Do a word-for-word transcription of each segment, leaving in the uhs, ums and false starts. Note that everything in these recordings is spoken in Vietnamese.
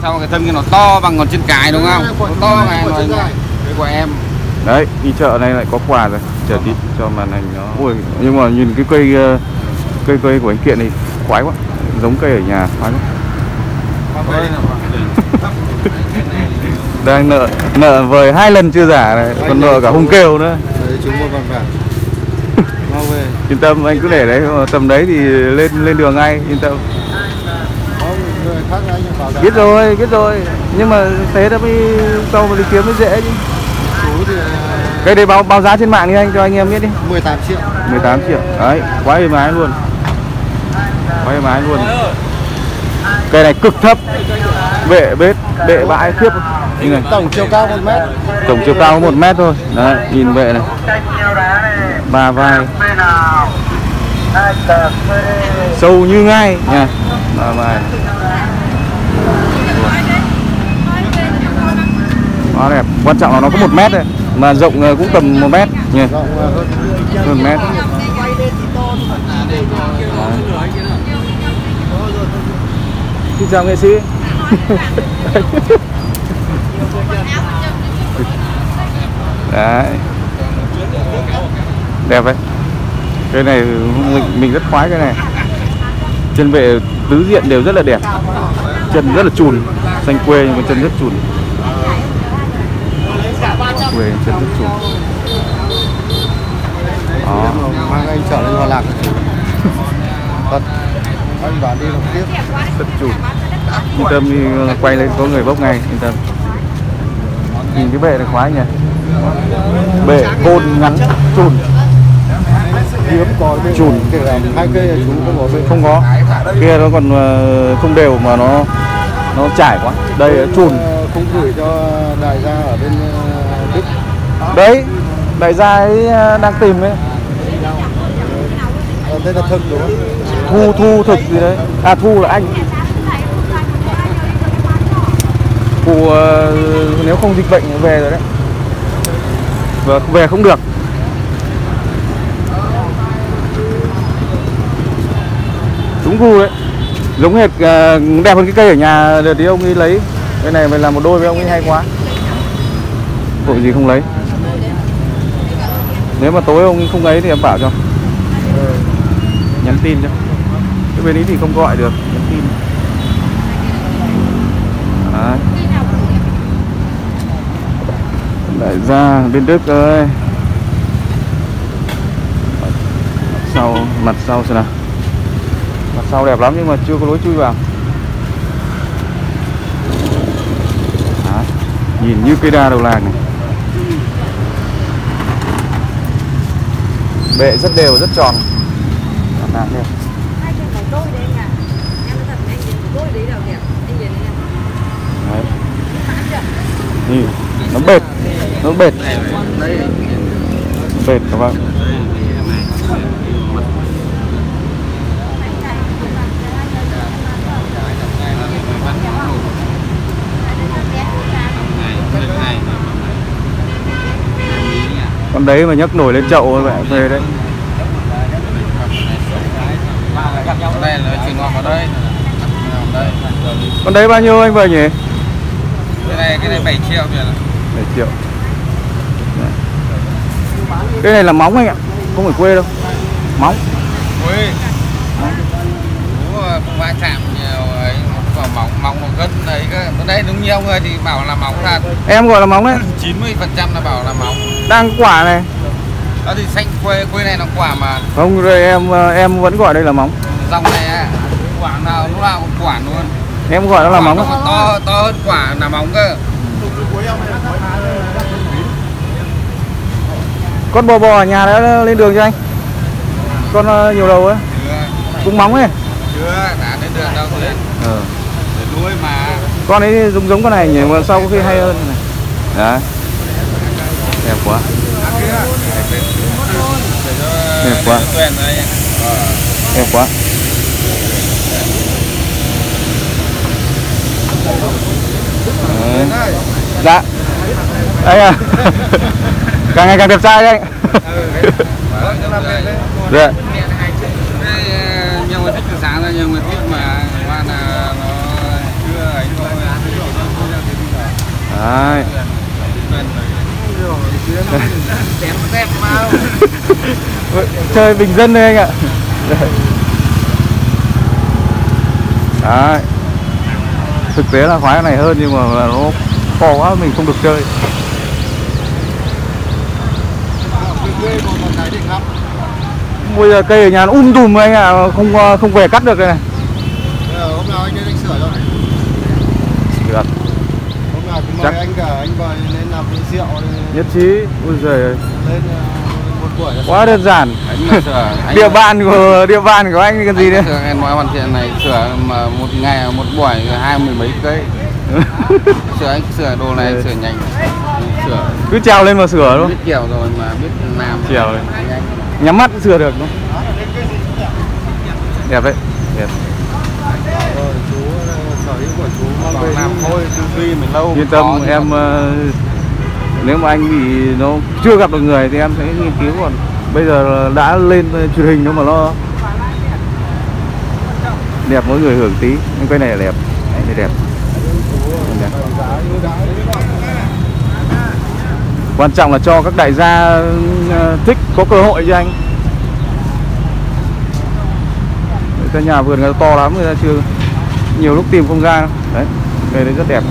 Sau cái thân kia nó to bằng ngón chân cái đúng không? Nó to này, nó cái của em. Đấy, đi chợ này lại có quà rồi. Chờ tí cho màn hình nó. Ui, nhưng mà nhìn cái cây cây cây của anh Kiện này khoái quá, giống cây ở nhà khoái quá. Đang nợ nợ vời hai lần chưa giả này, còn nợ cả hung kêu nữa. Đấy, chúng một vòng vàng. Mau về. Yên tâm, anh cứ để đấy, tầm đấy thì lên lên đường ngay, yên tâm. Biết rồi, biết rồi. Nhưng mà thế đó mới sau mà đi kiếm mới dễ chứ. Cái đấy báo báo giá trên mạng đi anh, cho anh em biết đi. mười tám triệu. mười tám triệu. Đấy, quá êm ái luôn. Quá êm ái luôn. Cây này cực thấp. Bệ bết, bệ bãi khiếp. Như này. Tổng chiều cao một mét. Tổng chiều cao có một mét thôi. Đấy, nhìn bệ này. Ba vai. Sâu như ngai nha. Ba vai. Quá đẹp. Quan trọng là nó có một mét thôi, mà rộng cũng tầm một mét nha. Hơn một mét. Xin chào nghệ sĩ. Đấy. Đẹp đấy. Cái này mình, mình rất khoái cái này. Chân bệ tứ diện đều rất là đẹp. Chân rất là chùn, xanh quê nhưng mà chân rất chùn. Quê chân rất chùn. Đó. Mang anh trở lên Hòa Lạc. Thật. Anh đoán đi làm tiếp. Rất chùn. Yên tâm đi, quay lên có người bốc ngay, yên tâm. Nhìn cái bệ này khoái nhỉ. Bệ côn ngắn chùn. Hiếm có bên chùn kể cả hai cây là chú không có bên. Không có. Kia nó còn không đều mà nó nó trải quá. Đây là chùn. Không gửi cho đại gia ở bên Đức. Đấy, đại gia ấy đang tìm ấy. Ờ, đây là thực đúng không? Thu thu thực gì đấy. À Thu là anh. Thu uh, nếu không dịch bệnh về rồi đấy. Và về không được. Đúng gu đấy. Giống hệt uh, đẹp hơn cái cây ở nhà đợt tí ông ấy lấy. Cái này mình làm một đôi với ông ấy hay quá. Tội gì không lấy. Nếu mà tối ông ấy không ấy thì em bảo cho. Nhắn tin cho. Cái bên ấy thì không gọi được, nhắn tin. Đấy. Đại gia bên Đức ơi. Mặt sau, mặt sau xem nào. Mặt sau đẹp lắm nhưng mà chưa có lối chui vào. Đấy. Nhìn như cây đa đầu làng này. Bệ rất đều, rất tròn. Đấy. Nhìn, nó bệt, nó bệt, bệt các bạn. Con đấy mà nhấc nổi lên chậu các bạn về đấy. Đây là chỉ ngon vào đây. Con đấy bao nhiêu anh vợ nhỉ? Cái này cái này bảy triệu kìa. bảy triệu. Cái này là móng anh ạ, không phải quê đâu. Móng. Quê. Đúng rồi, không va chạm nhiều ấy, có móng móng một cân đấy cơ. Đấy đúng nhiều người thì bảo là móng thật. Em gọi là móng đấy. chín mươi phần trăm là bảo là móng. Đang quả này. Đó thì xanh quê, quê này nó quả mà. Không, rồi em em vẫn gọi đây là móng. Dòng này á, quả nào lúc nào cũng quả luôn. Em gọi nó là móng. Nó còn to to hơn quả là móng cơ. Con bò bò ở nhà đã lên đường cho anh. Con uh, nhiều đầu ấy. Cũng móng ấy. Chưa, đã lên đường đâu rồi. Ờ. Để nuôi mà. Con ấy giống giống con này nhỉ, mà sau có khi hay hơn này. Đấy. Đẹp quá. Đẹp quá. Đẹp quá. Đấy. Dạ. Đây à. Càng ngày càng đẹp trai đấy anh. Dạ. Nhiều người thích từ sáng ra, nhiều người thích mà qua là nó chưa ấy thôi. Đấy. Đẹp đẹp mà. Chơi bình dân đây anh ạ. Đấy. Thực tế là khoái cái này hơn nhưng mà nó khó quá mình không được chơi. Bây giờ cây ở nhà nó um tùm anh ạ, không không về cắt được đây này. Hôm nào anh đến anh sửa rồi. Được. Hôm nào cũng mời anh cả anh vào lên làm rượu. Nhất trí. Ôi giời ơi. Lên một buổi. Quá đơn giản. Anh mà sửa, anh Địa bàn của địa bàn của anh cần gì đấy. Sửa em nói hoàn thiện này sửa mà một ngày một buổi hai mươi mấy cây. Sửa anh sửa đồ này sửa nhanh. Sửa Cứ trèo lên mà sửa đúng không? biết kiểu rồi mà biết làm Trèo lên. nhanh. Nhắm mắt cũng sửa được đúng không? Đẹp đấy. Đẹp. Rồi chú sở hữu của chú mang Còn về làm thôi, tư duy mình lâu Yên tâm em uh, nếu mà anh bị nó chưa gặp được người thì em sẽ nghiên cứu, còn bây giờ đã lên truyền hình nó mà nó đẹp mỗi người hưởng tí. Nhưng cái này là đẹp, anh thấy đẹp. Đẹp. Quan trọng là cho các đại gia uh, thích có cơ hội cho anh. Cái nhà vườn người ta to lắm, người ta chưa nhiều lúc tìm không ra. Đấy, cây đấy rất đẹp.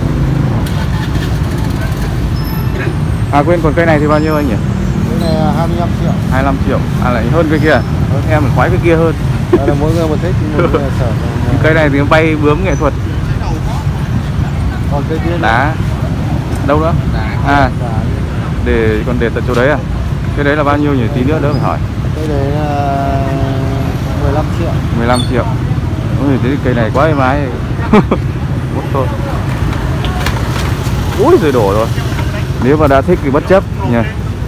À quên, còn cây này thì bao nhiêu anh nhỉ? Cái này hai mươi lăm triệu. hai mươi lăm triệu. À lại hơn cây kia. Hơn. Em khoái cái kia hơn. Đó là mỗi người một thích, mỗi người sở. Cây này thì nó bay bướm nghệ thuật. Còn cây kia Đá. Đâu nữa? À, để còn để tận chỗ đấy à? Cái đấy là bao nhiêu nhỉ? Tí nữa đỡ phải hỏi. cái đấy là mười lăm triệu. mười lăm triệu. Ôi thế cây này quá êm ái. Mất thôi. Úi rồi đổ rồi. Nếu mà đã thích thì bất chấp nha.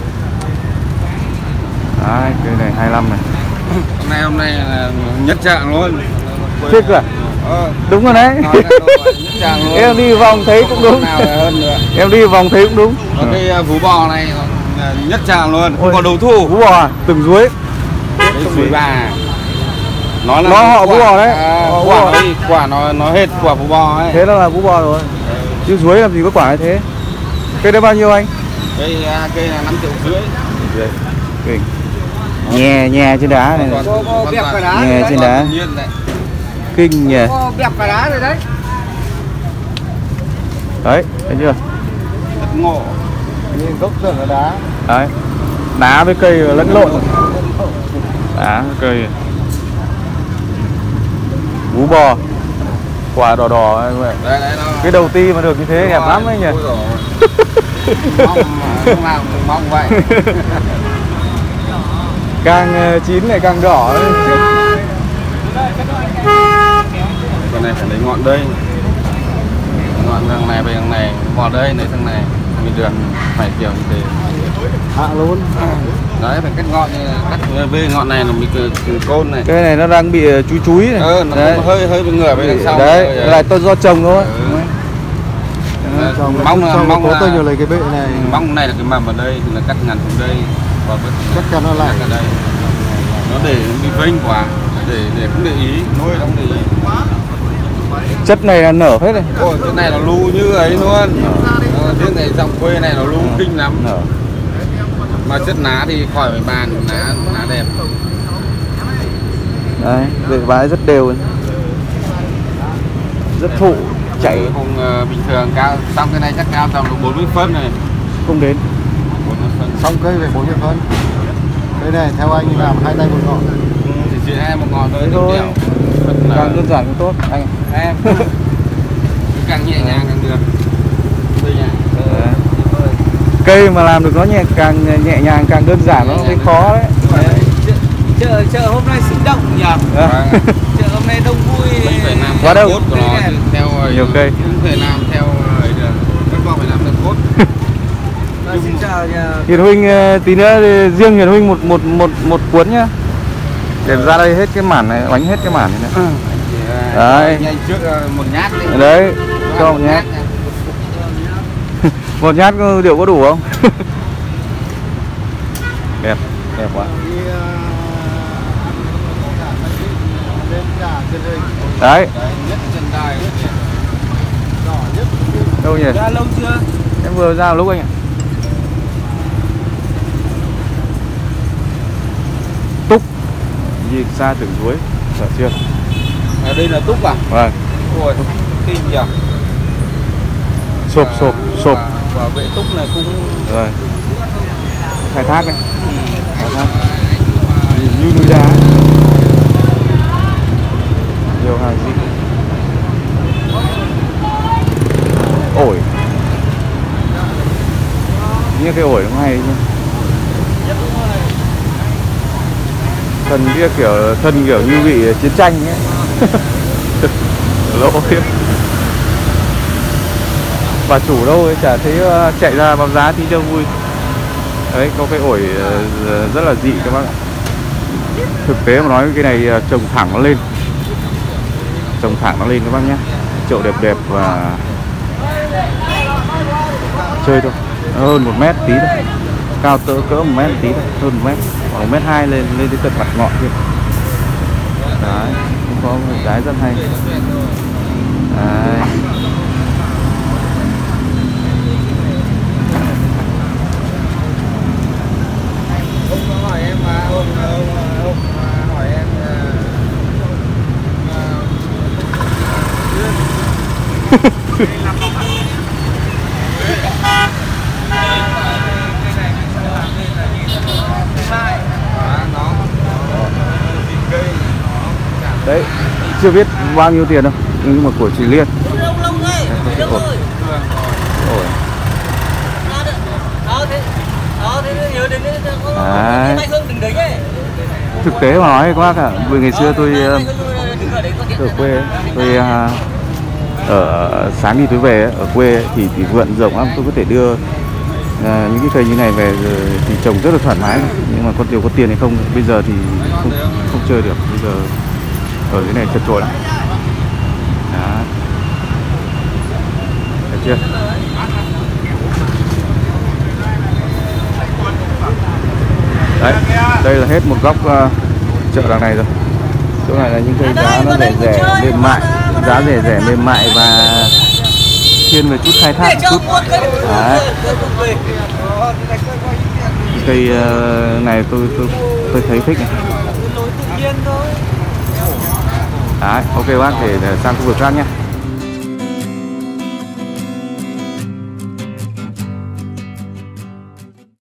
Đấy, cây này hai mươi lăm này. Hôm nay hôm nay là nhất trạng luôn. Thích à? Ờ, Đúng rồi đấy. nói là nhất trạng luôn. Em đi vòng thấy cũng đúng. Nào là hơn nữa. Em đi vòng thấy cũng đúng. Còn cái uh, vú bò này là nhất trạng luôn, không Ôi, còn đầu thu. Vú bò à? Từng dưới. Đấy, suối bà. Nó là Nó họ vú bò đấy. À, Họ vú quả bò. nó, quả nó nó hết quả vú bò ấy. Thế là vú bò rồi. Chứ dưới làm gì có quả như thế. Cây đấy bao nhiêu anh? Cây uh, cây là năm triệu rưỡi. Kinh. Nhè nhè trên đá này. Còn- Cô- cô còn bẹp toàn- cái đá Nhè đấy. trên đá. Tự nhiên đấy. Kinh nhỉ. Có bẹp cả đá rồi đấy. Đấy, thấy chưa? Rất ngộ. Nhìn gốc tưởng là đá. Đấy. Đá với cây lẫn lộn. Đá với cây. Vú bò. Quả đỏ đỏ ấy, vậy. Đấy, đấy, nó... Cái đầu ti mà được như thế đẹp lắm ấy nhỉ. Ôi dồi ôi. Mong mà lúc nào cũng mong vậy. Càng chín này càng đỏ ấy. Con này phải lấy ngọn đây. Ngọn thằng này về thằng này, ngọn đây lấy thằng này. Mình được phải kiểu như thế. Hạ luôn. Đấy, phải cắt ngọn như cắt về ngọn này là mình cứ côn này. Cái này nó đang bị chúi chúi này. Ừ, nó đấy. cũng hơi hơi bị ngửa về đằng sau. Đấy, rồi, là tôi do trồng thôi. Ừ. Đấy. Mong mong là mong là tôi nhiều lấy cái bệ này. mong này là cái mầm ở đây thì là cắt ngắn xuống đây và vứt Cắt cho nó lại. ở đây. Nó để bị vênh quá, để để không để ý, nuôi không để ý. Chất này là nở hết này. Ôi, cái này nó lu như ấy luôn. Ờ, thế này dòng quê này nó lu kinh lắm. Nở. Mà chất lá thì khỏi phải bàn, lá lá đẹp. Đấy, rễ vái rất đều. Rất thụ, chảy Cùng uh, bình thường cao, xong cái này chắc cao tầm độ bốn mươi phân này. không đến. bốn mươi phân. Xong cây về bốn mươi phân. Cái này theo anh làm hai tay một ngọn. Ừ, thì chỉ hai một ngọn thôi, Thế đúng thôi. đẻo. Phân là- Càng đơn giản càng tốt anh. em càng nhẹ nhàng càng được. Đây nha. Đấy. Cây mà làm được nó nhẹ càng nhẹ nhàng càng đơn giản nó mới khó đấy. Đấy. Chợ chợ hôm nay sinh động nhỉ? Vâng. Chợ hôm nay đông vui. Mình phải làm Quá theo đâu. cốt của nó chứ, theo Nhiều cây. Không thể làm theo ấy được. Các con phải làm theo cốt. Vâng, xin chào nhà. Hiền Huynh ờ, tí nữa thì riêng Hiền Huynh một một một một cuốn nhá. Để ra đây hết cái mản này, bánh hết cái mản này nữa. Đấy. Nhanh trước ờ, một nhát đi. Đấy, cho một nhát. nha. Một nhát có- liệu có đủ không? Đẹp, đẹp quá. Đi, ờ, lên cả truyền hình. Đấy, Đấy, nhất chân đài. Đỏ nhất. đâu nhỉ? Đã lâu chưa? Em vừa ra lúc anh ạ. Túc gì xa tưởng suối, sợ chưa? Ở đây là Túc à? Vâng. Ôi, kinh nhỉ. Sộp sộp sộp. Và, và vệ Túc này cũng Rồi. Khai thác đấy. ừ. Khai thác. Như núi đá. Nhiều hàng gì. Ổi. Như cái ổi nó hay chứ. Thân kia kiểu thân kiểu như bị chiến tranh ấy. Lỗ khiếp. Bà chủ đâu ấy chả thấy chạy ra báo giá tí cho vui. Đấy có cái ổi rất là dị các bác ạ. Thực tế mà nói cái này trồng thẳng nó lên. Trồng thẳng nó lên các bác nhé. Chậu đẹp đẹp và chơi thôi. Hơn một mét tí thôi. Cao cỡ cỡ một mét tí thôi, hơn một mét, khoảng một mét hai lên lên tới tận mặt ngọn kia. Đấy, cũng có một cái rất hay. Đấy. Ông có hỏi em mà ông ông ông hỏi em đấy, chưa biết bao nhiêu tiền đâu, nhưng mà của chị Liên. Ổi. Ổi. Đấy. Thực tế mà nói quá cả, vì ngày xưa tôi ở quê, tôi ở sáng đi tối về ở quê thì thì vườn rộng lắm, tôi có thể đưa à, những cái cây như này về thì trồng rất là thoải mái, nhưng mà có điều có tiền hay không bây giờ thì không, không chơi được, bây giờ ở cái này chật chội lắm. Đó. Được chưa? Đấy, đây là hết một góc uh, chợ đằng này rồi. Chỗ này là những cây giá nó rẻ rẻ mềm mại, giá rẻ rẻ mềm mại và thiên về chút khai thác chút. Đấy. Cây uh, này tôi tôi tôi thấy thích này. Đấy, ok bác, để sang khu vực khác nhé.